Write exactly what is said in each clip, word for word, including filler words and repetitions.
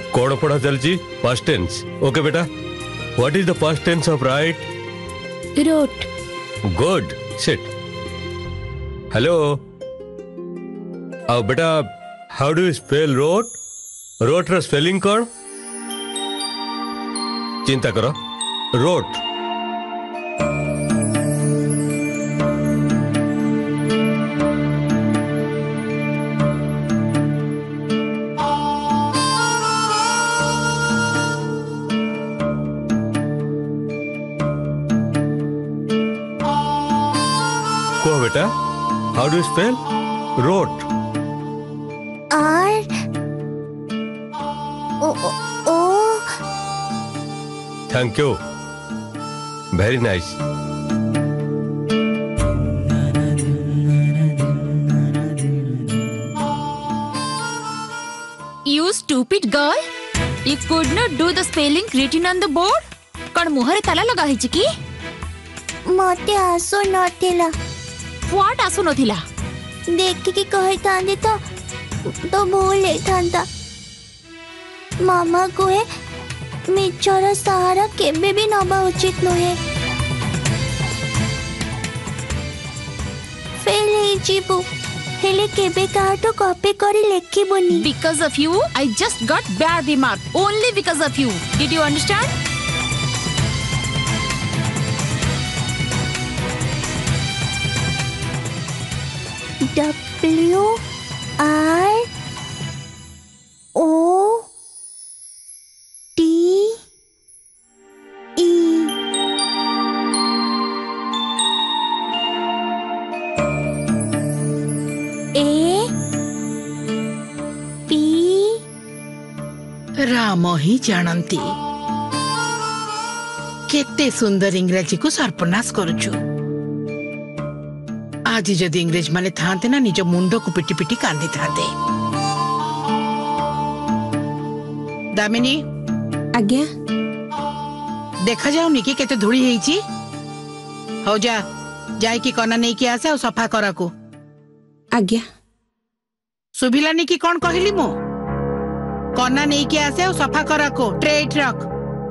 कौन पढ़ा चलची पास्ट टेंस ओके बेटा what is the past tense of write wrote good sit hello अब बेटा how do you spell wrote wrote र स्पेलिंग कौन चिंता करो रोट को बेटा how do spell wrote R O O thank you very nice You stupid girl! You could not do the spelling written on the board? कौन मुहरे ताला लगा है चिकी? मते आसो नथिला What आसु नथिला? देखि कि कहि तांदे तो तो भूल ले थांता मामा कोए मिचर सहारा केबे भी नबा उचित नहे फेल हे जीबू हेले केबे काटो कॉपी करी लेखी बनी Because of you, I just got bad remark. Only because of you. Did you understand? W R O T E A P Ram ही जानती केते सुंदर इंग्रजी को सर्वनाश करुछु आज जदि इंग्रेज माने थांते ना निज मुंड को पिटी पिटी कांदी थांते दामिनी आज्ञा देखा जाउनी कि केते धूली हेची हो जा जाय कि कना नै कि आसे और सफा करा को आज्ञा सुभिलानी कि कोन कहली मो कना नै कि आसे और सफा करा को ट्रेट रख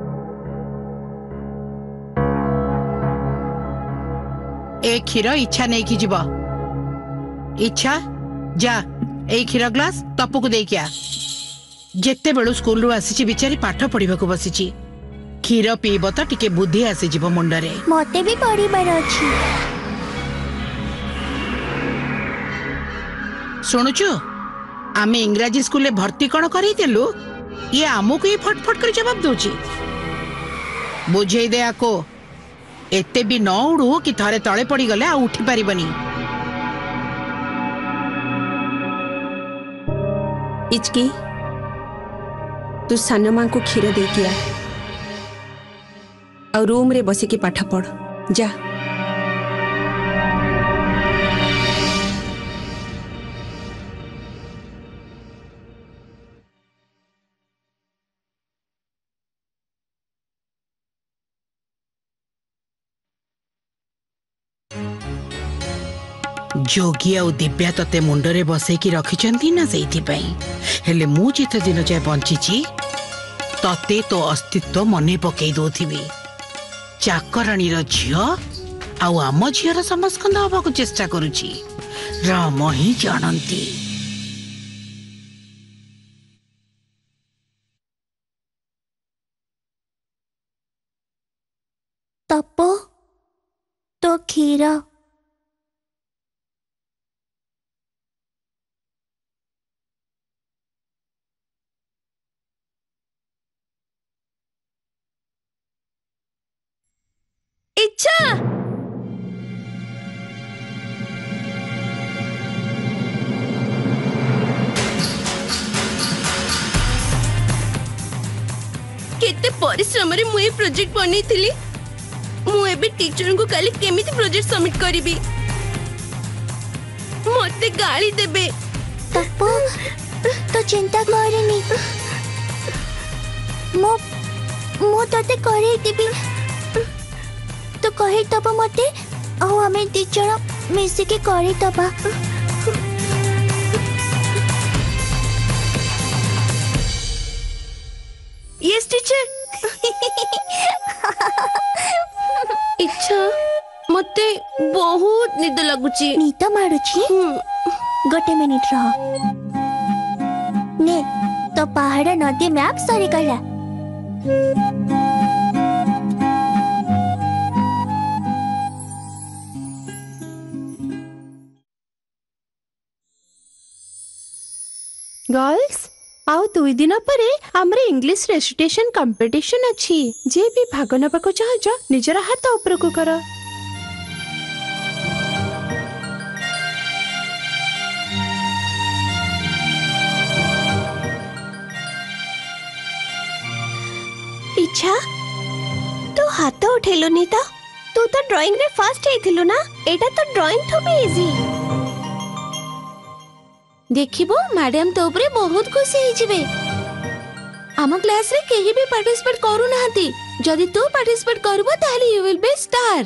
एक क्षीर इच्छा नहीं कि जीव इच्छा जा ए क्षीर ग्लास तपु को दे क्या जेते बेलू स्कूल रु आसी बिचारी पाठ पढ़ा को बसी क्षीर पीब तो टिके बुद्धि आसी जीव मुंडरे मते भी पढ़िबार अछि सुनुचु आमे इंग्राजी स्कूल में भर्ती कौन करी देलु ये आमको ही फटफट कर जवाब दोची बुझे दे आको एते भी न उड़ू कि थरे तले पड़ी गले आ उठी पारिबनी इचकी तू सानो मां को क्षीर दे किया और रूम रे बसी के पाठ पढ़ जा जोगी आ दिव्या तते मुंडरे बसैकी रखिचंती ना सेइथि पई हेले मु जित दिन जाय बंचिची तते तो अस्तित्व मने पकई दोथिबी चाकराणी रो झियो आ आम झियर समस्कंद हबा को चेष्टा करूची राम ही जानंती तपो तो क्षीर इच्छा केते परिश्रम रे मुई प्रोजेक्ट बनै थिली मु एबे टीचर को काली केमिति प्रोजेक्ट सबमिट करिबी मते गाली देबे तपो तो चिंता करनी मो मो तते करै देबी तो कही तब मते और हमें टीचर मिसी के करी तबा यस टीचर। इच्छा मते बहुत निद लगुची। निद मारुची गोटे मिनिट रह। ने तो पहाड़ नदी मैप सरी गला। गर्ल्स आउ दुई दिन पर आमरे इंग्लिश रेसिटेशन कंपटीशन अच्छी। जे भी भाग नबाको चाहछ निजर हाथ ऊपर को कर। इच्छा तू हाथ उठेलुनी तो तू तो ड्राइंग रे फर्स्ट हेथिलु ना। एटा तो ड्राइंग तो भी इजी। देखिबो मैडम तो ऊपर बहुत खुशी ही जिवे। आम क्लास रे केही भी पार्टिसिपेट करू नाहंती। जदी तू पार्टिसिपेट करबो ताहले यू विल बी स्टार।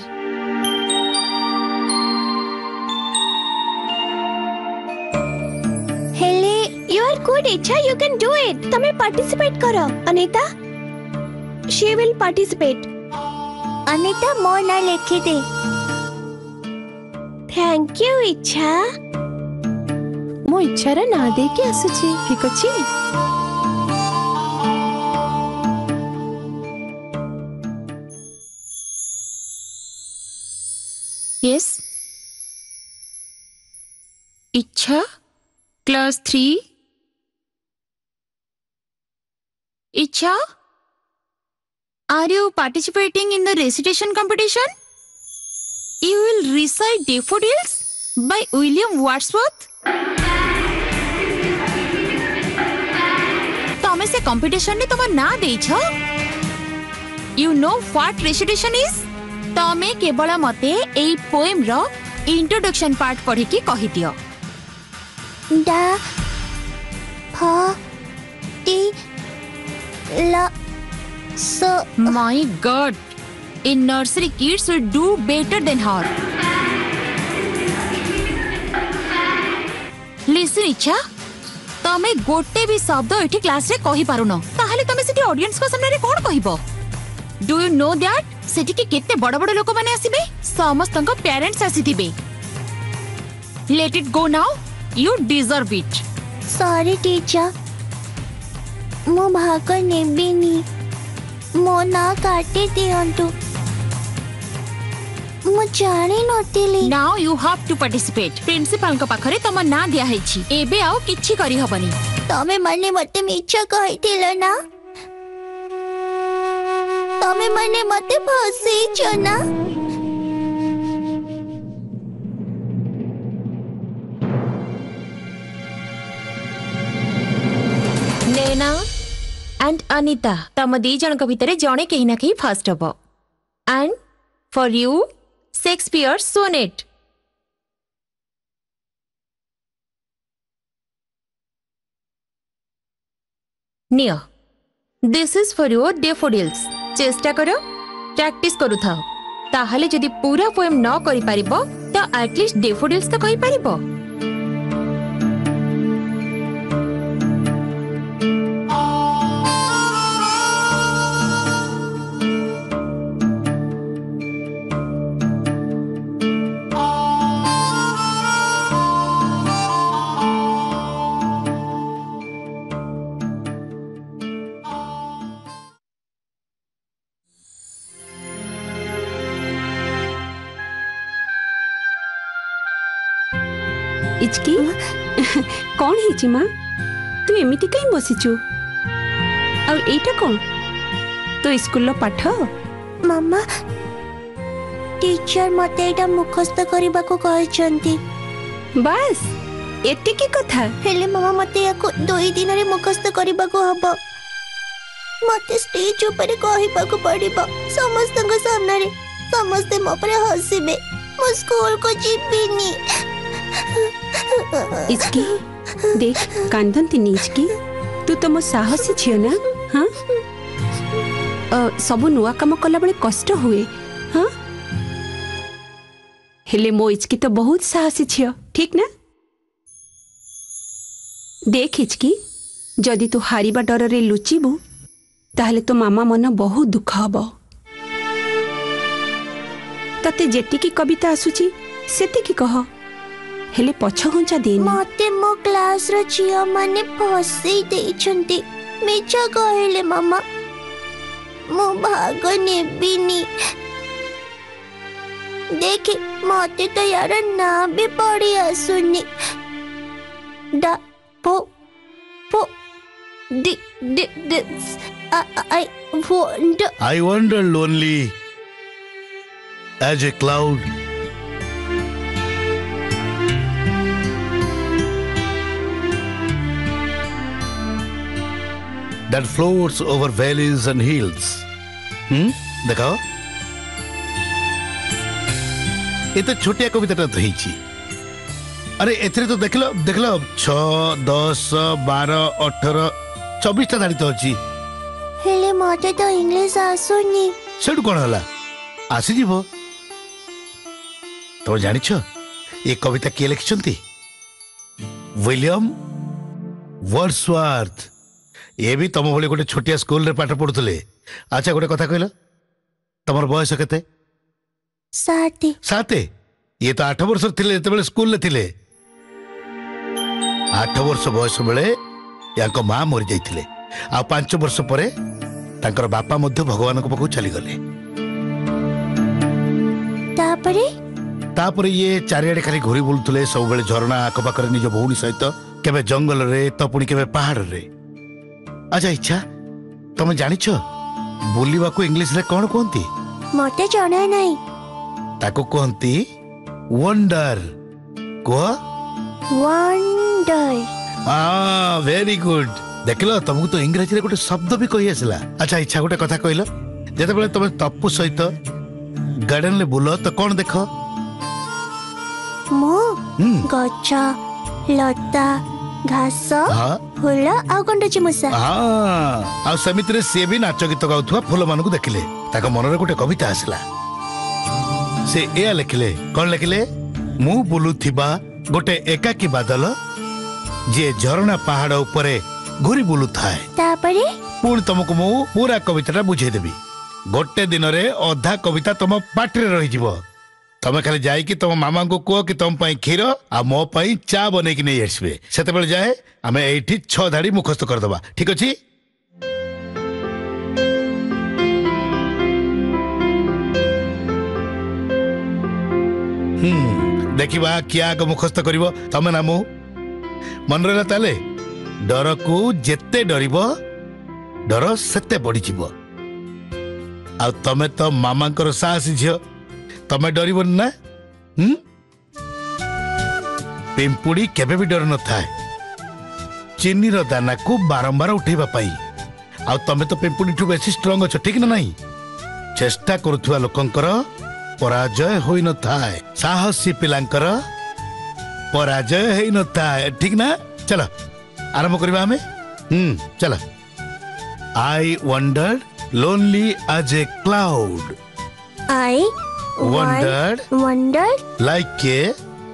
हेले you are good Ichha, you can do it. तमे पार्टिसिपेट करो। Anita she will participate. Anita मो ना लिखी दे। थैंक यू इच्छा। मो इच्छार ना दे के आसुची। ठीक अछि। Yes Ichha class three. Ichha, are you participating in the recitation competition? You will recite daffodils by William Wordsworth. तमे से कंपटीशन ने तुम ना देछ। You know what recitation is? तमे केवल मते एई पोएम रो इंट्रोडक्शन पार्ट पढ़ी की कहि दियो। डा फ टी ल स। My God, in nursery kids will do better than her. Listen इच्छा, तमे गोटे भी शब्द एठी क्लास रे कहि पारुनो ताहाले तमे सेठी ऑडियंस को सामने रे कोन कहिबो? Do you know that Sethi के केते बड़ बड़ लोक माने आसीबे? समस्त को पेरेंट्स आसीथिबे। Let it go now, you deserve it. Sorry teacher, मो भाग नेबिनी। मो ना काटी दियंतु। मो जानी नथिली। Now you have to participate. Principal को पाखरे तम ना दिया हेछि। एबे आउ किछि करि हबनी। तमे माने मते मिछ कहिथिल ना। तमे माने मते फसेइछ ना। नैना एंड अनीता तम दी जन को भितरे जणे केही ना केही फर्स्ट हबो। And for you Shakespeare sonnet. नियो this is for your daffodils. चेष्टा करो, प्रैक्टिस करू थाओ। ताहाले जदि पूरा पोएम न करि पारिबो तो एटलीस्ट डेफोडिल्स तो कहि पारिबो। इचकी कौन है माँ? तू एमिति कहीं बसीचु? और एटा कौन? तो स्कूल पाठ? मामा टीचर मते एटा मुखस्त करिबा को कहचंती। बस एते की कथा? हेले मामा मते याको दुई दिन रे मुखस्त करिबा को हबो। मते स्टेज ऊपर कहिबा को पड़िबो। समस्त को सामने रे समस्त मो पर हसिबे। मो स्कूल को जिबिनी। इचकी देख कांदंती नीचकी। तू तो मो साहसी छियो ना। हाँ अ, सब नुआ काम कला बड़े कष्ट हुए। हाँ हेले मो इचकी तो बहुत साहसी छियो, ठीक ना? देख इचकी जदि तू हारिबा डर रे लुचिबू ताहले तो मामा मन बहुत दुख हब। तते जेटिकी कविता आसुची सेतिकी कह, हेले पछ घुंचा देनी। मते मो क्लास रो झियो माने फसई देइछंती। मिछा कहले मामा, मो भाग नेबिनी। देखे मते तो यार ना भी पड़ी आसुनी। डा पो पो डी डी this I wonder I wander lonely as a cloud. That floats over valleys and hills. Hmm? देखाओ ये तो छोटिया कविताटा तो ହେଇଛି। अरे एथरे तो देखलो देखलो छ दस बारह अठारह चौबीस टा धाड़ी तो अछि। हेले मते तो इंग्लिश आसुनी। सेठू कौन होला आसी जीवो। तो जानिछ ये कविता किए लिखिछंती? William Wordsworth. ये भी तुम भली गोटे छोटिया स्कूल रे पाठ पढ़ुतले। अच्छा गोटे कथा कहला, तमर बयस केते? साते साते। ये तो आठ वर्ष थिले जेतेबेले स्कूल ले थिले। आठ वर्ष बयस बेले याको मां मरि जाइथिले। आ पांच वर्ष परे तांकर बापा मध्य भगवान को पाखु चली गले। तापरे तापरे ये चारियाडे खाली घुरी बुलुतले सब बेले झरणा आखपाखरे निज भौणी सहित, केबे जंगल रे तो पुणी केबे पहाड़ रे। अच्छा इच्छा तुम जानिछ बुलिबा को इंग्लिश रे कोन कहंती? मते जणा नाही। ताको कहंती वंडर। को वंडर। Ah very good. देखलो तुमको तो इंग्रजी रे गोटे शब्द भी कहि आसला। अच्छा इच्छा गोटे कथा कहलो, जेते बेले तुम तप्पू सहित गार्डन ले बुलो तो कोन देखो? मो हम्म गछ लता घास हाँ फूल आ गंडची मुसा। हाँ आ समिति रे से भी नाच गीत गाउथुवा फूल मानकु देखिले। ताको मन रे गोटे कविता आसला। से एया लिखिले कोन लिखिले? मु बुलुथिबा गोटे एकाकी बादल जे झरणा पहाड़ उपरे घुरी बुलु थाए। तापरे पुणी तुमको मु पूरा कविताटा बुझे देबी। गोटे दिन रे अधा कविता तुम पाटरे रही जीवो। तमे खाली जाई कि तुम मामा को कहो कि तुम पई खीर आ मो पई चा बने कि नहीं आसबे। सेते बेले जाए आमे एठी छ धाड़ी मुखस्त कर दबा। ठीक अछि? हम्म देखिबा किया को मुखस्त करिवो तमे ना मु मन रे ताले। डर को जेते डरिबो डर सेते बढ़ी जीवो। आ तमे तो मामा कर साहस झियो, तमे डरिबन ना। हम्म पिंपुड़ी केबे भी डर न थाए चीनी रो दाना को बारंबार उठेबा पाई। आ तमे तो पिंपुड़ी ठु बेसी स्ट्रांग छ। ठीक ना नहीं? चेष्टा करुथुवा लोकंकर पराजय होई न थाए। साहसी पिलांकर पराजय होई न थाए। ठीक ना? चलो आरंभ करबा हमें। हम्म चलो। I wandered lonely as a cloud. I Wondered wondered like a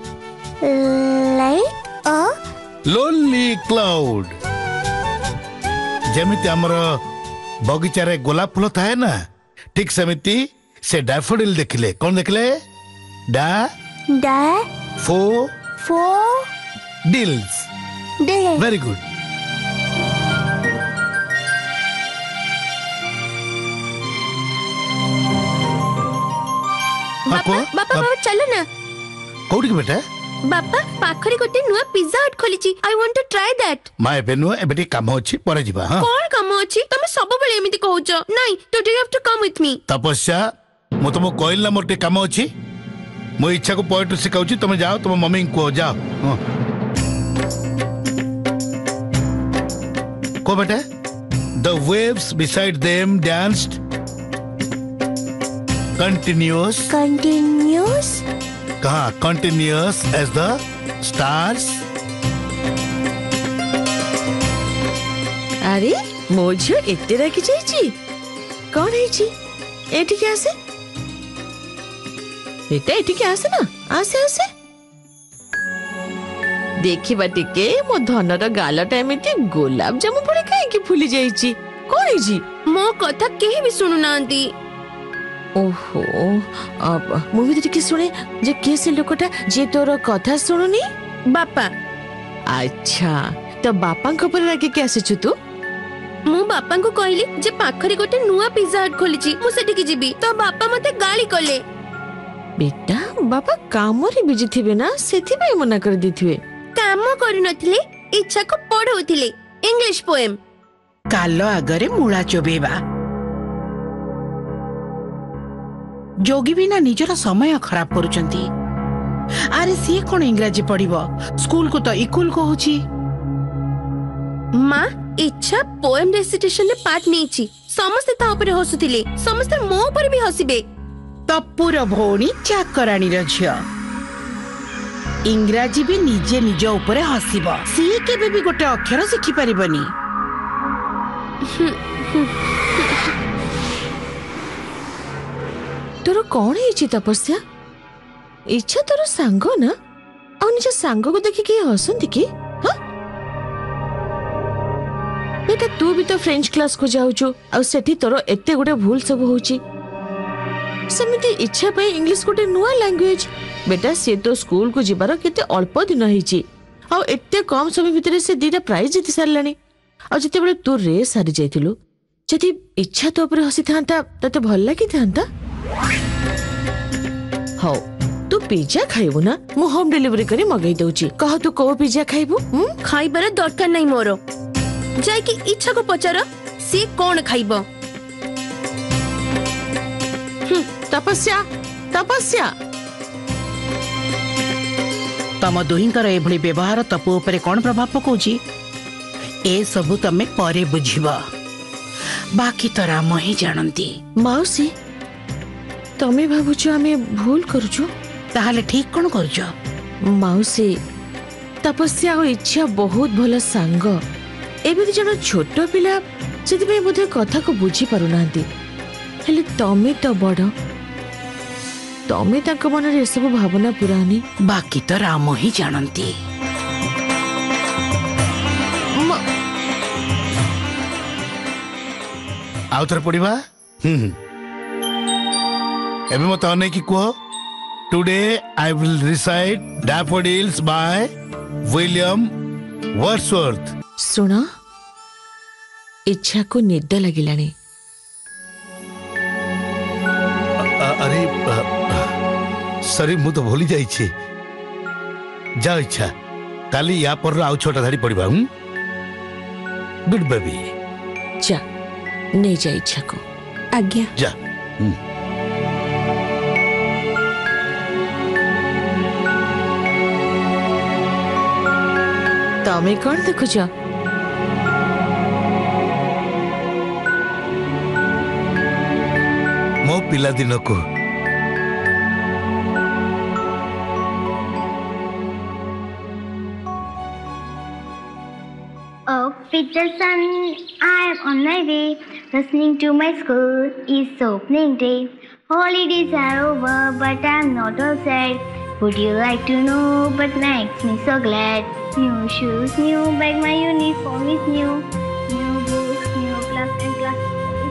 like a lonely cloud. जेमिति हमर बगीचा रे गोलाप फूल थाए ना, ठीक सेमिति से डैफोडिल देखिले। कौन देखिले? डा डा फो फो डिल्स। डे। Very good. बापा बापा बापा चलो ना। कोठी के बेटा? बापा पाखरे गोटे नुआ पिज्जा हट खोलिची। I want to try that. मा एबे नु एबे काम अछि परे जिबा। हां कोन काम अछि? तमे सब बेले एमिति कहउछ। नाही today you have to come with me. Tapasya मु तुम कहल ना मोर काम अछि। मो इच्छा को पोएट्री सिखाउची। तुम जाओ तुम मम्मी को जाओ। हां को बेटा? The waves beside them danced continuous continuous कहा continuous as the stars। अरे मो झियो एते राखी जाइची। कौन है एठी के आसे? एटा एठी के आसे ना? आसे आसे देखिबा टिके मो धनर गालटा एमिति गोलाप जामु पड़े काहे कि फुली जाइची। कौन जी मो कथा केही भी सुनु नांती। ओहो अब मुझे तो टिके सुने जे के से लोकटा जे तोर कथा सुनुनी बापा। अच्छा तो बापा को पर लगे के आसे तू मु बापा को कहली जे पाखरे गोटे नुआ पिज्जा हट खोलिची मु सेठी की जीबी तो बापा मते गाली कले। बेटा बापा काम रे बिजी थिबे ना सेथि पे मना कर दिथिबे। काम करि नथिले इच्छा को पढौथिले इंग्लिश पोएम। कालो आगरे मूला चोबेबा जोगी बिना निजर समय खराब करुचंती। अरे सी कोन इंग्रजी पढ़िबो स्कूल को तो इकुल को होची। माँ इच्छा पोएम रेसिटेशन ले पार्ट नेची समस्त ता ऊपर हसुथिले समस्त मो ऊपर भी हसिबे। तपुर भौणी चाकराणी र झियो इंग्रजी भी निजे निज ऊपर हसिबो सी केबे भी गोटे अक्षर सिखि परिबनी। तोर कौन है तपस्या इच्छा तोर सांग ना और निज सांग को देखि के हसंती की हां बेटा तू भी तो फ्रेंच क्लास को जाउछु और सेठी तोर एते गुटे भूल सब होची समिति इच्छा पे इंग्लिश गोटे नुआ लैंग्वेज बेटा से तो स्कूल को जिबार केते अल्प दिन होईची और एते कम समय भीतर से दीटा प्राइज जीति सारलानी और जते बेले तू रेस हारि जाइथिलु जति इच्छा तो ऊपर हसी थांता तते भल लागि थांता। हो तू पिज्जा खाइबु ना मु होम डिलीवरी करी मगाई दउची कह तू को पिज्जा खाइबु हम खाइबार दरकार नहीं मोरो जाय कि इच्छा को पचार से कोन खाइबो। तपस्या तपस्या तम दुहिंकर एभली व्यवहार तपु ऊपर कौन प्रभाव पकाउची ए सबु तमे परे बुझिबा बाकी तो राम ही जानती। माउसी तमे भाबुछु आमे भूल करूछु ताहले ठीक कोन करूछ माउसी तपस्या और इच्छा बहुत भल सांग एबे जण छोट पिला सेति पे बोधे कथा को बुझी पारु नांती हेले तमे तो बड़ तमे ताक मन रे सब भावना पुरानी बाकी तो राम ही जानती। आउ थर पढ़िबा हम्म एबे मत अने की को today I will recite daffodils by William Wordsworth. सुना इच्छा को निद लगिलानी। अरे सरी मु तो भूली जाई छी जा इच्छा काली या पर आउ छोटा धाड़ी पड़िबा हम गुड बेबी जा नहीं जा इच्छा को आज्ञा जा। तमे कौन देखुछ मो पिला दिन को Oh, Peter Sun, I am on my way. Listening to my school is opening day. Holidays are over, but I'm not all sad. Would you like to know what makes me so glad? New shoes, new bag, my uniform is new. New books, new class and class.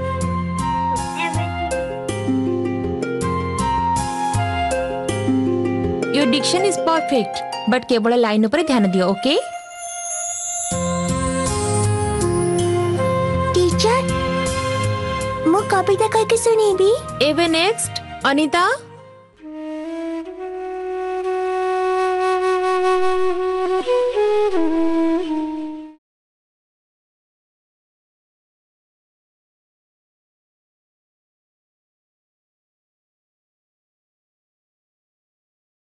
Your diction is perfect, but केवल line ऊपर ध्यान दियो, okay? Teacher, मु कविता कह के सुनेबी। एवे next, Anita.